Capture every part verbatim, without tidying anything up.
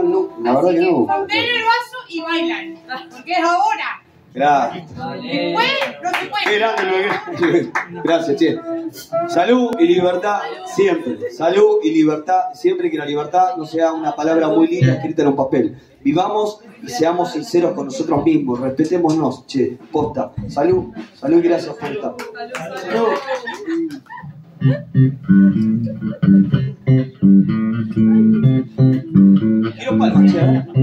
mal, no. La verdad que no. Sostener el vaso y bailan. Porque es ahora. Gracias. Después no se puede. Qué grande lo que... Gracias, che. Salud y libertad siempre. Salud y libertad siempre, que la libertad no sea una palabra muy linda escrita en un papel. Vivamos y seamos sinceros con nosotros mismos. Respetémonos, che. Posta. Salud. Salud y gracias por estar. Salud. Quiero palmas, che.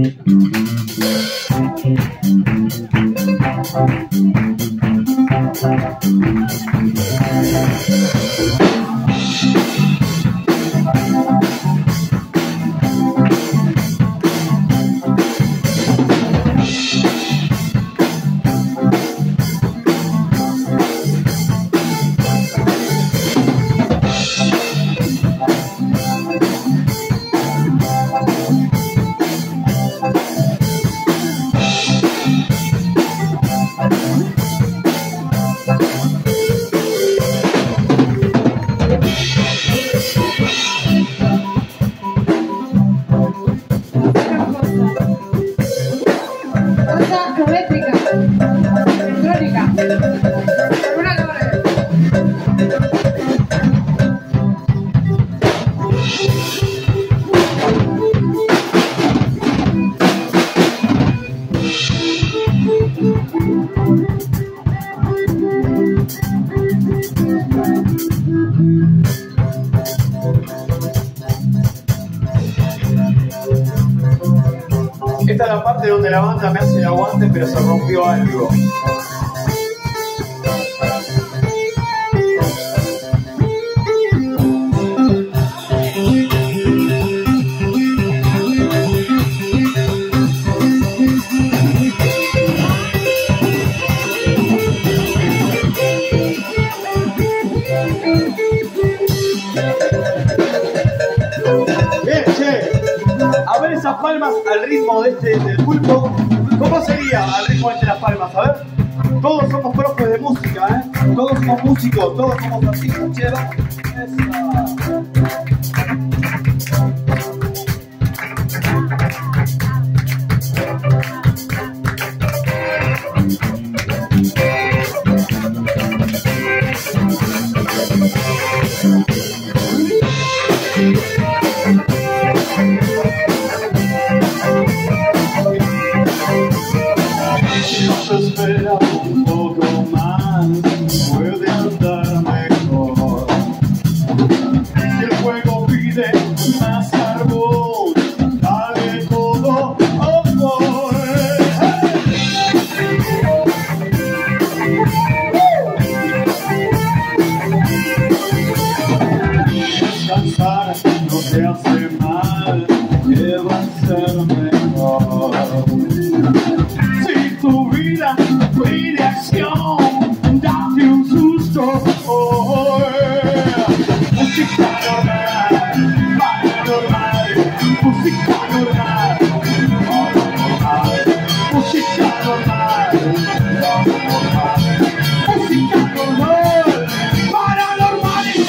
Esta es la parte donde la banda me hace el aguante, pero se rompió algo. Esas palmas al ritmo de este, del pulpo, ¿cómo sería al ritmo de este, las palmas? A ver, todos somos profes de música, ¿eh? Todos somos músicos, todos somos artistas, che, vamos. Espera un poco más, puede andar mejor. Si el fuego pide más carbón, dale todo amor. Descansar no te hace mal, que va a ser mejor. Tu vida pide acción, date un susto. Oh, yeah. Música normal, paranormal, música normal, paranormal, música normal, paranormal, música normal, paranormales.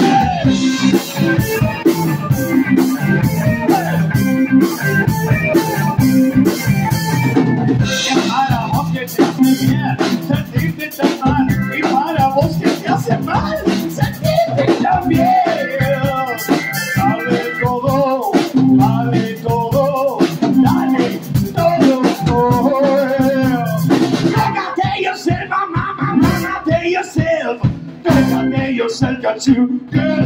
Sentirte tan mal, y para vos que te hace mal, sentirte tan bien. Dale todo, dale todo, dale todo. Look at yourself, mama, mama, at yourself. Look at yourself, got you good.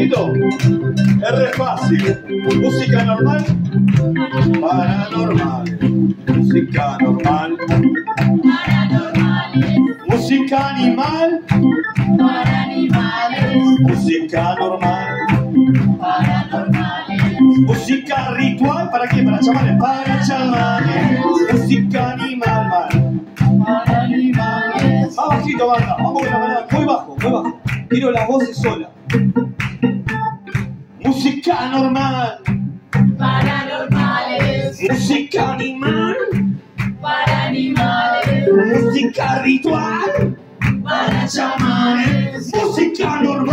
poquito? Es re fácil. Música normal, paranormal. Música normal, Paranormales. música animal, Para animales. música normal, Paranormales. música ritual. ¿Para qué? Para chamanes, para chamanes. Música animal, mal. Para animales. Más bajito, banda. Vamos con la manada. Muy bajo, muy bajo. Quiero las voces solas. Música normal, Paranormales. música animal, Para animales. música ritual, Para chamanes. música normal.